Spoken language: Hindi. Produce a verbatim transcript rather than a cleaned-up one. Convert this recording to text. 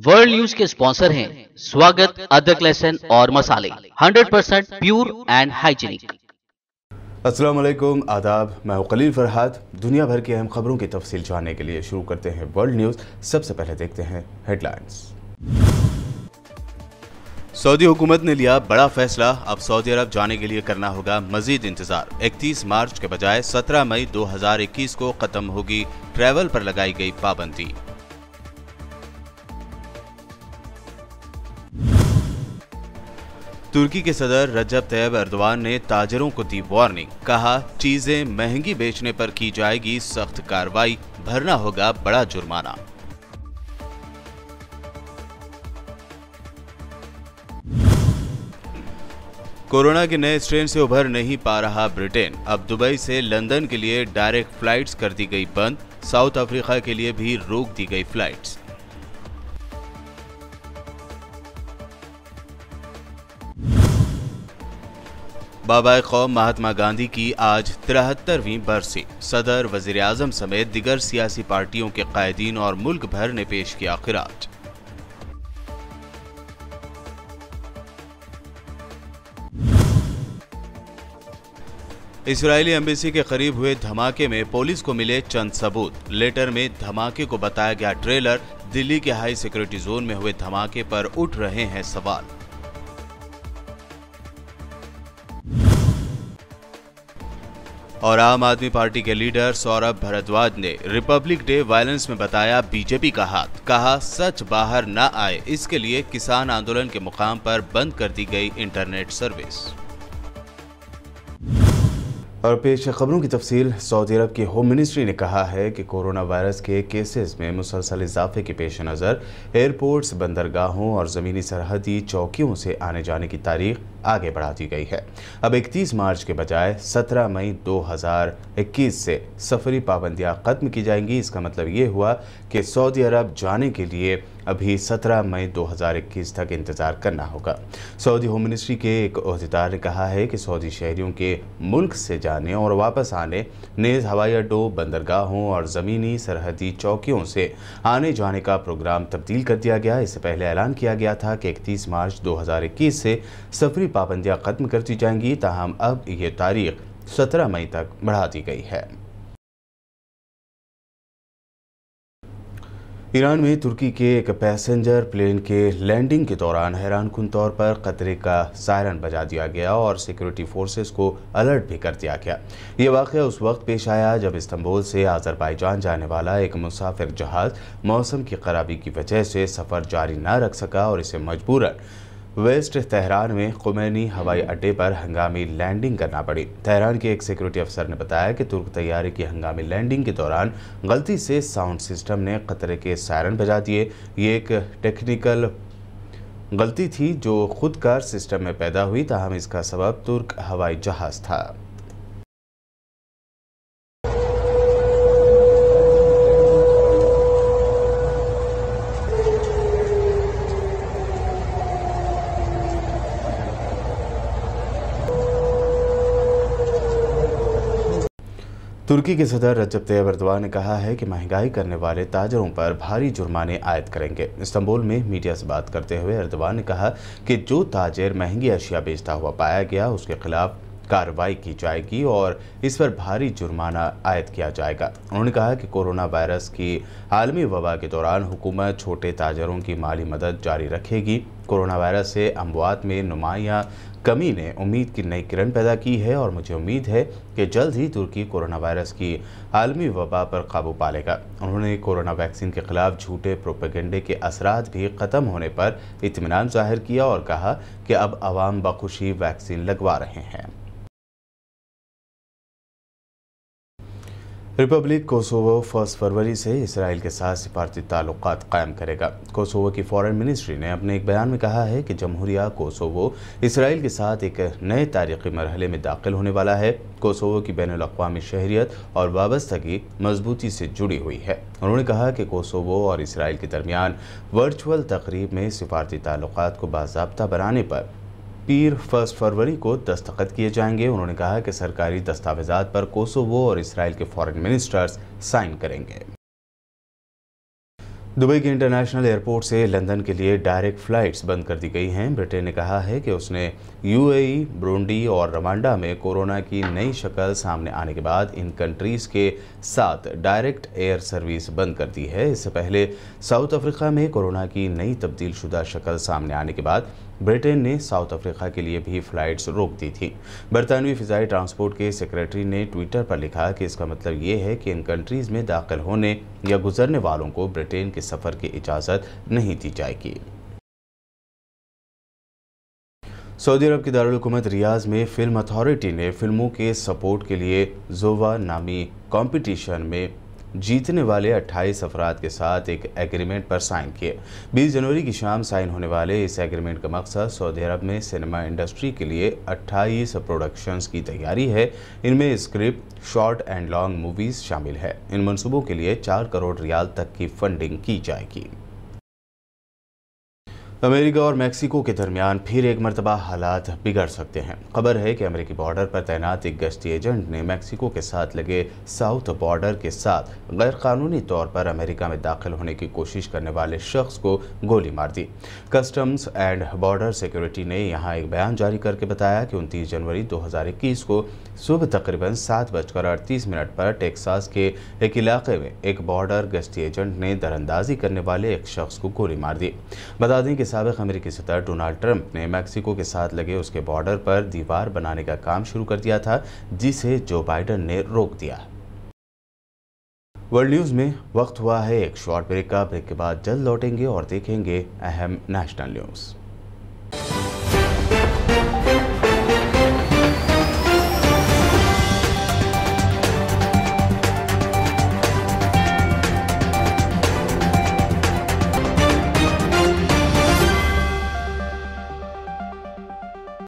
वर्ल्ड न्यूज के स्पॉन्सर हैं स्वागत, अदरक, लहसुन और मसाले, hundred percent pure and hygienic. अस्सलाम वालेकुम, आदाब। मैं हूं खलील फरहाद। दुनिया भर की अहम खबरों की तफसील जानने के लिए शुरू करते हैं वर्ल्ड न्यूज़। सबसे पहले देखते हैं हेडलाइंस। सऊदी हुकूमत ने लिया बड़ा फैसला, अब सऊदी अरब जाने के लिए करना होगा मजीद इंतजार। इकतीस मार्च के बजाय सत्रह मई दो हज़ार इक्कीस को खत्म होगी ट्रैवल पर लगाई गई पाबंदी। तुर्की के सदर रजब तैयब एर्दोआन ने ताजरों को दी वार्निंग, कहा चीजें महंगी बेचने पर की जाएगी सख्त कार्रवाई, भरना होगा बड़ा जुर्माना। कोरोना के नए स्ट्रेन से उभर नहीं पा रहा ब्रिटेन, अब दुबई से लंदन के लिए डायरेक्ट फ्लाइट्स कर दी गई बंद, साउथ अफ्रीका के लिए भी रोक दी गई फ्लाइट्स। बाबा कौम महात्मा गांधी की आज तिहत्तरवीं बरसी, सदर, वजीर आजम समेत दिगर सियासी पार्टियों के कायदीन और मुल्क भर ने पेश किया खिराज। इजरायली एम्बेसी के करीब हुए धमाके में पुलिस को मिले चंद सबूत, लेटर में धमाके को बताया गया ट्रेलर। दिल्ली के हाई सिक्योरिटी जोन में हुए धमाके पर उठ रहे हैं सवाल। और आम आदमी पार्टी के लीडर सौरभ भारद्वाज ने रिपब्लिक डे वायलेंस में बताया बीजेपी का हाथ, कहा सच बाहर न आए इसके लिए किसान आंदोलन के मुकाम पर बंद कर दी गई इंटरनेट सर्विस। और पेश खबरों की तफसील। सऊदी अरब की होम मिनिस्ट्री ने कहा है कि कोरोना वायरस के केसेस में मुसलसल इजाफे के पेश नज़र एयरपोर्ट्स, बंदरगाहों और ज़मीनी सरहदी चौकियों से आने जाने की तारीख आगे बढ़ा दी गई है। अब इकतीस मार्च के बजाय सत्रह मई दो हज़ार इक्कीस से सफरी पाबंदियां खत्म की जाएंगी। इसका मतलब ये हुआ कि सऊदी अरब जाने के लिए अभी सत्रह मई दो हज़ार इक्कीस तक इंतज़ार करना होगा। सऊदी होम मिनिस्ट्री के एक ओहदेदार ने कहा है कि सऊदी शहरियों के मुल्क से जाने और वापस आने, नेज़ हवाई अड्डों, बंदरगाहों और ज़मीनी सरहदी चौकियों से आने जाने का प्रोग्राम तब्दील कर दिया गया। इससे पहले ऐलान किया गया था कि इकतीस मार्च दो हज़ार इक्कीस से सफरी पाबंदियां खत्म कर दी जाएंगी, ताहम अब ये तारीख सत्रह मई तक बढ़ा दी गई है। ईरान में तुर्की के एक पैसेंजर प्लेन के लैंडिंग के दौरान हैरानकुन तौर पर खतरे का सायरन बजा दिया गया और सिक्योरिटी फोर्सेस को अलर्ट भी कर दिया गया। ये वाक़या उस वक्त पेश आया जब इस्तांबुल से अज़रबैजान जाने वाला एक मुसाफिर जहाज़ मौसम की खराबी की वजह से सफ़र जारी न रख सका और इसे मजबूरन वेस्ट तेहरान में खुमैनी हवाई अड्डे पर हंगामी लैंडिंग करना पड़ी। तेहरान के एक सिक्योरिटी अफसर ने बताया कि तुर्क तैयारे की हंगामी लैंडिंग के दौरान गलती से साउंड सिस्टम ने खतरे के सायरन बजा दिए। ये एक टेक्निकल गलती थी जो खुदकार सिस्टम में पैदा हुई, ताहम इसका सबब तुर्क हवाई जहाज़ था। तुर्की के सदर रजब तैयब एर्दोआन ने कहा है कि महंगाई करने वाले ताजरों पर भारी जुर्माने आयद करेंगे। इस्तांबुल में मीडिया से बात करते हुए एर्दोआन ने कहा कि जो ताजिर महंगी अशिया बेचता हुआ पाया गया उसके खिलाफ कार्रवाई की जाएगी और इस पर भारी जुर्माना आयद किया जाएगा। उन्होंने कहा कि कोरोना वायरस की आलमी वबा के दौरान हुकूमत छोटे ताजरों की माली मदद जारी रखेगी। कोरोना वायरस से अमवात में नुमायां कमी ने उम्मीद की नई किरण पैदा की है और मुझे उम्मीद है कि जल्द ही तुर्की कोरोना वायरस की आलमी वबा पर काबू पा लेगा। उन्होंने कोरोना वैक्सीन के खिलाफ झूठे प्रोपेगेंडे के असरात भी ख़त्म होने पर इत्मीनान जाहिर किया और कहा कि अब आवाम बखुशी वैक्सीन लगवा रहे हैं। रिपब्लिक कोसोवो फर्स्ट फरवरी से इसराइल के साथ सिफारती ताल्लुकात कायम करेगा। कोसोवो की फॉरेन मिनिस्ट्री ने अपने एक बयान में कहा है कि जमहूरिया कोसोवो इसराइल के साथ एक नए तारीखी मरहले में दाखिल होने वाला है। कोसोवो की बैनुल अक़वामी शहरियत और वाबस्तगी मजबूती से जुड़ी हुई है। उन्होंने कहा कि कोसोवो और इसराइल के दरमियान वर्चुअल तकरीब में सिफारती ताल्लुकात को बाज़ाब्ता बनाने पर पीर फर्स्ट फरवरी को दस्तखत किए जाएंगे। उन्होंने कहा कि सरकारी दस्तावेजात पर कोसोवो और इसराइल के फॉरेन मिनिस्टर्स साइन करेंगे। दुबई के इंटरनेशनल एयरपोर्ट से लंदन के लिए डायरेक्ट फ्लाइट्स बंद कर दी गई हैं। ब्रिटेन ने कहा है कि उसने यूएई, ब्रुंडी और रवांडा में कोरोना की नई शक्ल सामने आने के बाद इन कंट्रीज के साथ डायरेक्ट एयर सर्विस बंद कर दी है। इससे पहले साउथ अफ्रीका में कोरोना की नई तब्दील शुदा शक्ल सामने आने के बाद ब्रिटेन ने साउथ अफ्रीका के लिए भी फ्लाइट्स रोक दी थी। बरतानवी फ़िज़ाई ट्रांसपोर्ट के सेक्रेटरी ने ट्विटर पर लिखा कि इसका मतलब ये है कि इन कंट्रीज़ में दाखिल होने या गुजरने वालों को ब्रिटेन के सफ़र की इजाज़त नहीं दी जाएगी। सऊदी अरब की दारुल हुकूमत रियाज में फिल्म अथॉरिटी ने फिल्मों के सपोर्ट के लिए जोवा नामी कंपटीशन में जीतने वाले अट्ठाईस अफराद के साथ एक एग्रीमेंट पर साइन किए। बीस जनवरी की शाम साइन होने वाले इस एग्रीमेंट का मकसद सऊदी अरब में सिनेमा इंडस्ट्री के लिए अट्ठाईस प्रोडक्शंस की तैयारी है। इनमें script, short and long movies शामिल है। इन मंसूबों के लिए चार करोड़ रियाल तक की फंडिंग की जाएगी। अमेरिका और मैक्सिको के दरमियान फिर एक मरतबा हालात बिगड़ सकते हैं। खबर है कि अमेरिकी बॉर्डर पर तैनात एक गश्ती एजेंट ने मैक्सिको के साथ लगे साउथ बॉर्डर के साथ गैरकानूनी तौर पर अमेरिका में दाखिल होने की कोशिश करने वाले शख्स को गोली मार दी। कस्टम्स एंड बॉर्डर सिक्योरिटी ने यहां एक बयान जारी करके बताया कि उनतीस जनवरी दो हज़ार इक्कीस को सुबह तकरीबन सात बजकर अड़तीस मिनट पर टेक्सास के एक इलाके में एक बॉर्डर गश्ती एजेंट ने दरअंदाजी करने वाले एक शख्स को गोली मार दी। बता दें कि साबिक अमेरिकी सदर डोनाल्ड ट्रंप ने मैक्सिको के साथ लगे उसके बॉर्डर पर दीवार बनाने का काम शुरू कर दिया था, जिसे जो बाइडेन ने रोक दिया। वर्ल्ड न्यूज़ में वक्त हुआ है एक शॉर्ट ब्रेक का। ब्रेक के बाद जल्द लौटेंगे और देखेंगे अहम नेशनल न्यूज़।